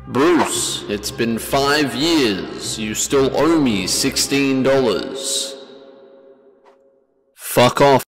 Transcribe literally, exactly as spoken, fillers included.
Bruce, it's been five years. You still owe me sixteen dollars. Fuck off.